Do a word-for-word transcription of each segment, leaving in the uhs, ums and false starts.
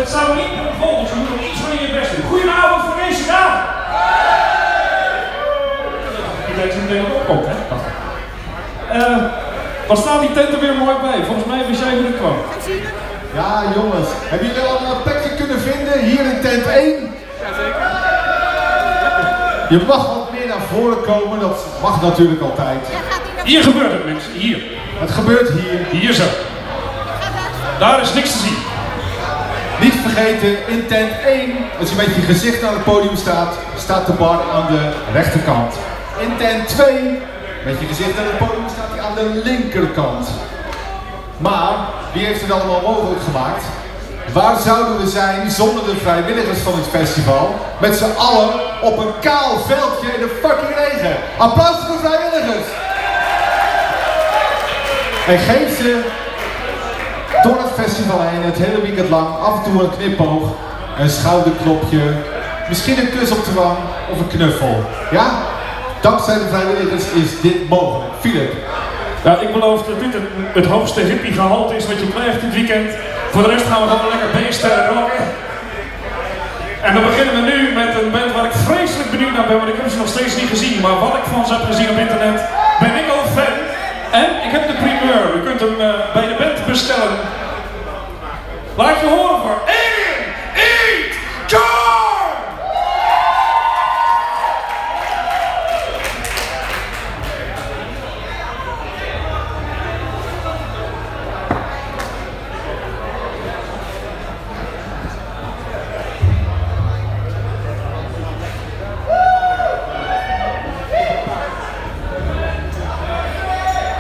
het zou niet vol, dus je moet nog iets van je best doen. Goedenavond voor deze naam! Die weet meteen wat opkomt, hè? Uh, wat staan die tenten weer mooi bij? Volgens mij wist jij hoe dat kwam. Ja, jongens. Hebben jullie al een plekje kunnen vinden hier in tent één? Jazeker. Je mag wat meer naar voren komen, dat mag natuurlijk altijd. Hier gebeurt het, mensen. Hier. Het gebeurt hier. Hier zo. Daar is niks te zien. Niet vergeten, in tent één, als je met je gezicht naar het podium staat, staat de bar aan de rechterkant. In tent twee, met je gezicht naar het podium, staat hij aan de linkerkant. Maar, wie heeft het allemaal mogelijk gemaakt? Waar zouden we zijn zonder de vrijwilligers van het festival? Met z'n allen op een kaal veldje in de fucking regen. Applaus voor de vrijwilligers! En geef ze door het festival heen, het hele weekend lang, af en toe een knipoog, een schouderklopje, misschien een kus op de wang of een knuffel. Ja? Dankzij de vrijwilligers is dit mogelijk. Philip. Ja, ik beloof dat dit het, het hoogste hippie gehalte is wat je krijgt dit weekend. Voor de rest gaan we gewoon lekker beesten rocken. En dan beginnen we nu met een band waar ik vreselijk benieuwd naar ben, want ik heb ze nog steeds niet gezien. Maar wat ik van ze heb gezien op internet, ben ik al fan. En ik heb de primeur, u kunt hem uh, bij de band bestellen. Laat je horen voor één, Eat, Jar!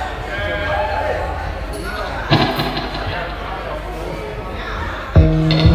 Thank you.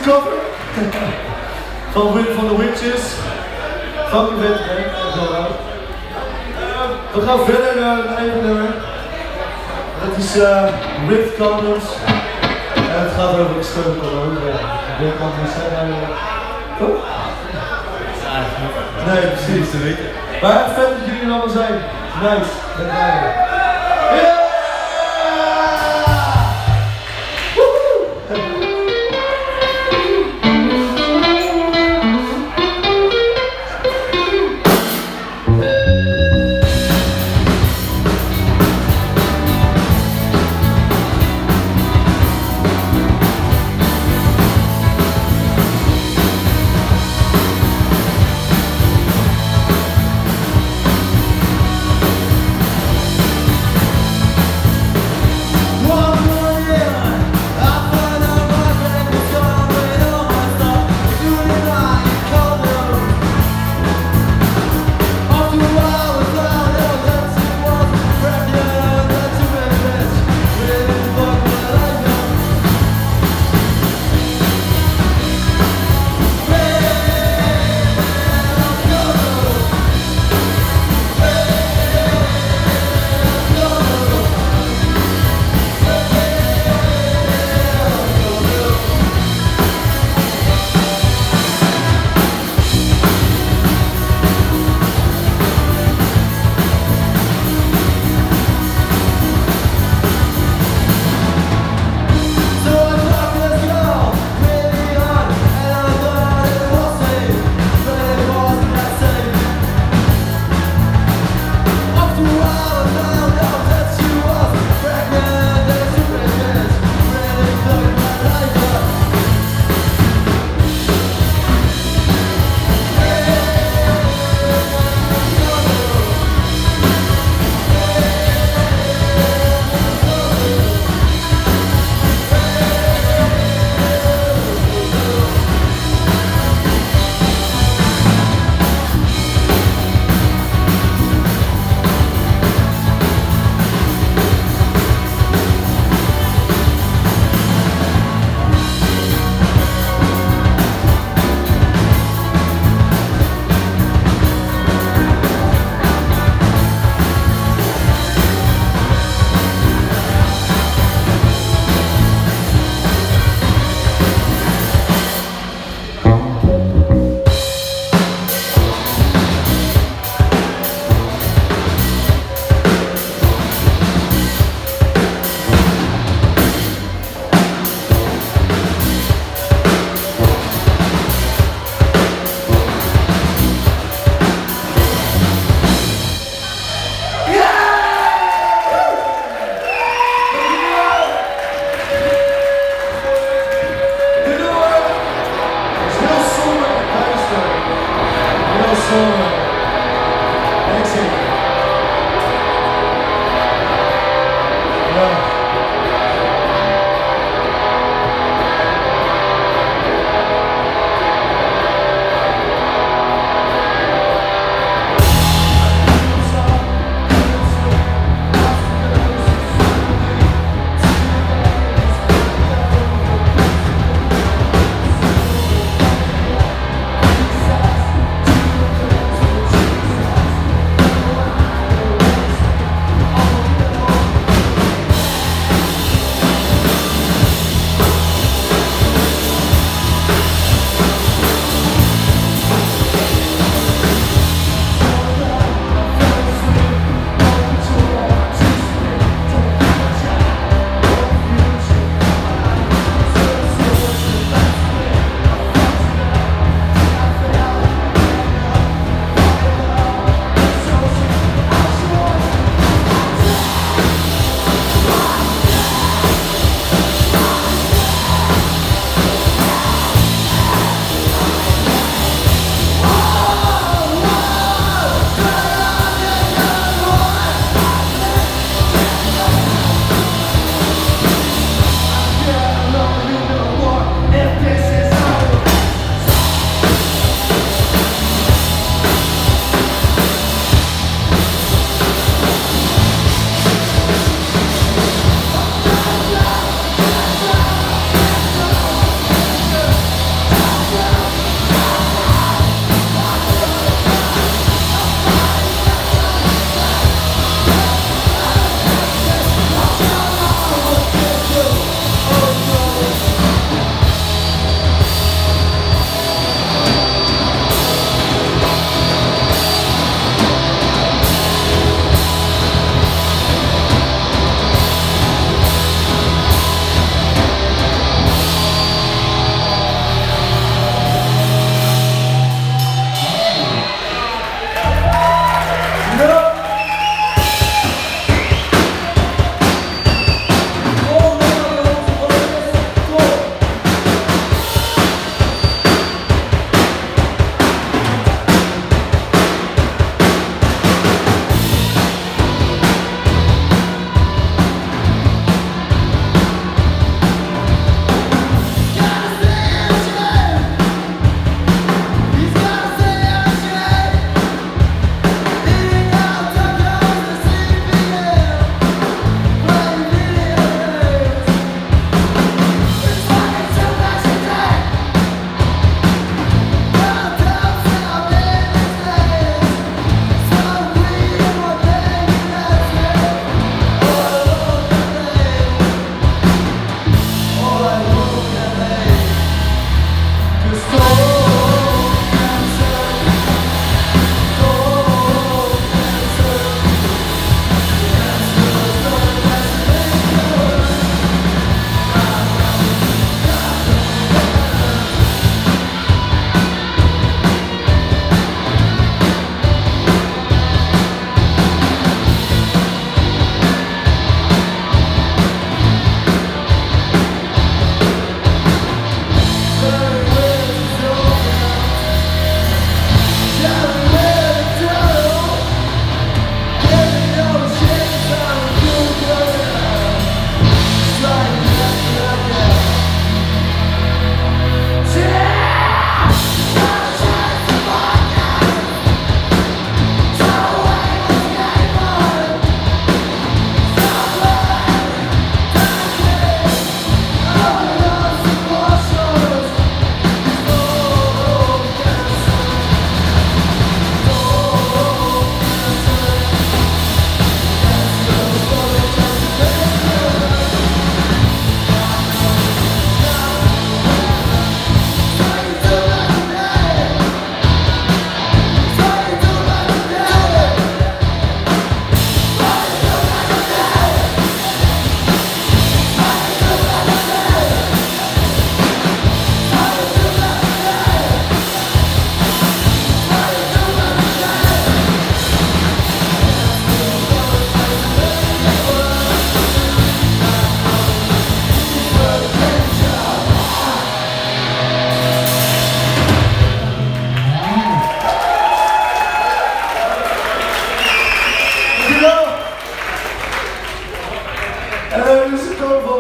cover van Win van the Witches. Fucking vet, hè? We gaan verder naar een eigen nummer. Dat is uh, Ripped Condoms. En het gaat over de schulden condoms. Ripped Condoms zijn eigenlijk. Toch? Nee, precies. Maar vet dat jullie er allemaal zijn. Nice. Ben blij. Yeah!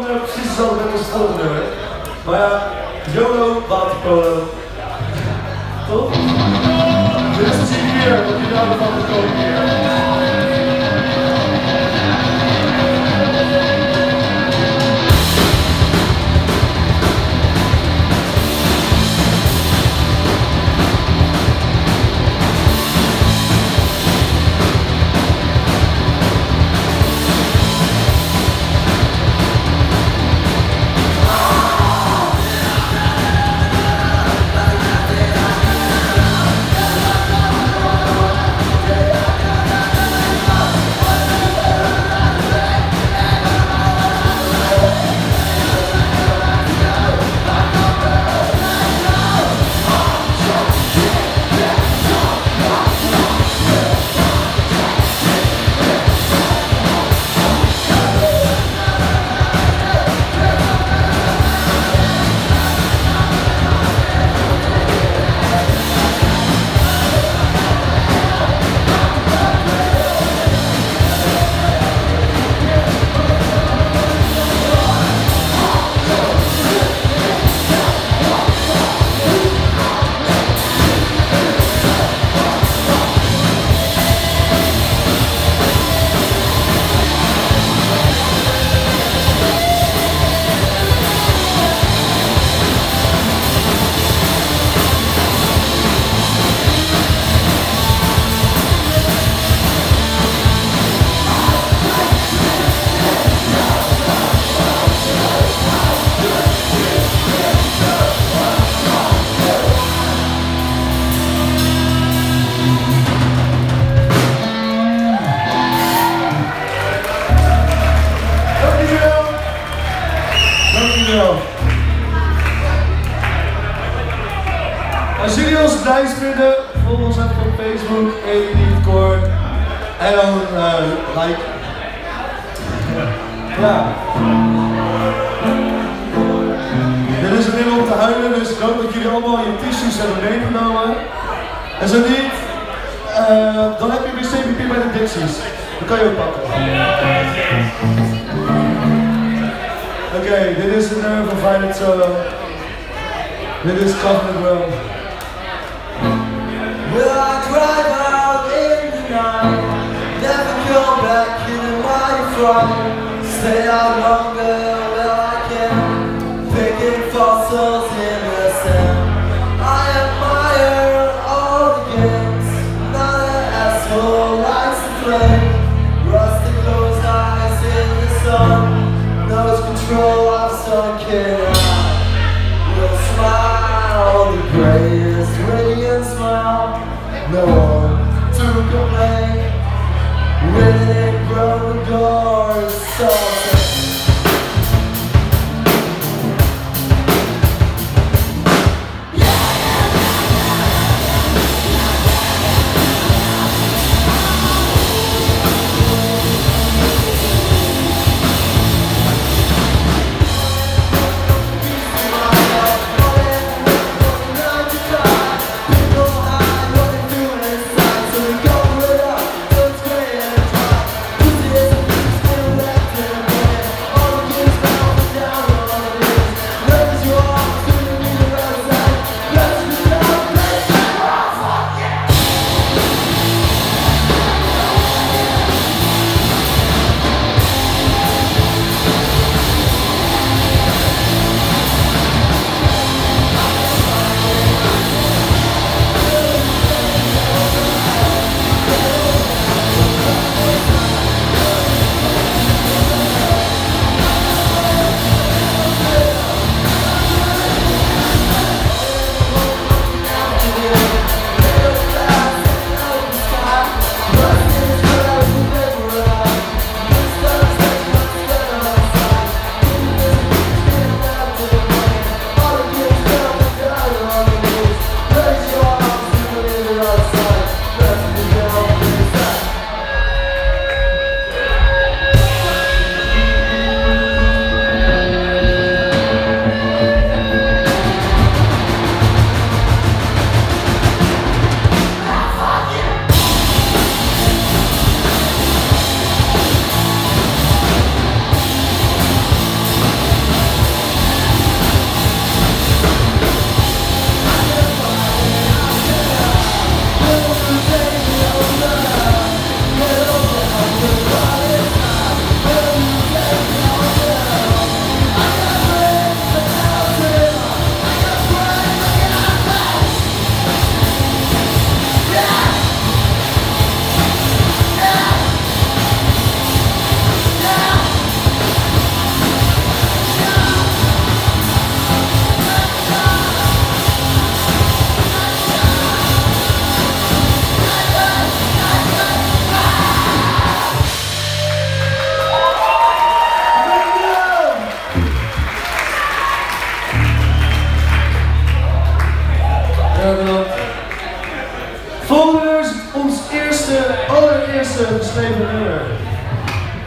gewoon uh, precies hetzelfde met als het volgende nummer. Maar ja, YOLO, waterpolo. Toch? Dit is het hier, wat je daar van de komende keer. Als jullie ons het nice vinden, volg ons even op Facebook, Editcore. En dan uh, like. Ja. Dit is een middel om te huilen, dus ik hoop dat jullie allemaal je tissues hebben meegenomen. En zo niet, uh, dan heb je weer C B P bij de Dixies. Dat kan je ook pakken. Oké, okay, dit is een nummer van Violet Solo. Dit is Covenant Realm. Will I drive out in the night? Never come back in the mighty front. Stay out longer where I can. Picking fossils in the sand. I admire all the games. Not an asshole likes to play. Rusty closed eyes in the sun. Knows control of some kid. Will smile, the greatest radiant smile. No one to complain. When it broke the door, it's so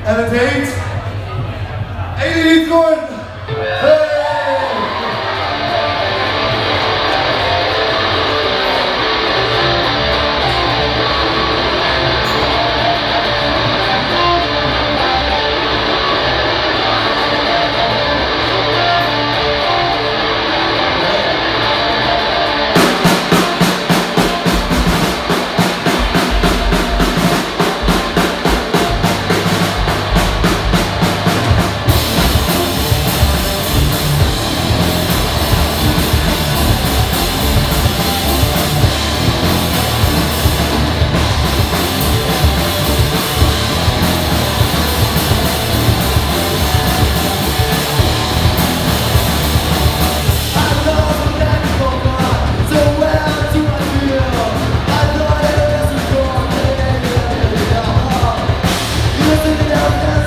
En het heet Elite-Korn. Hey! Nothing else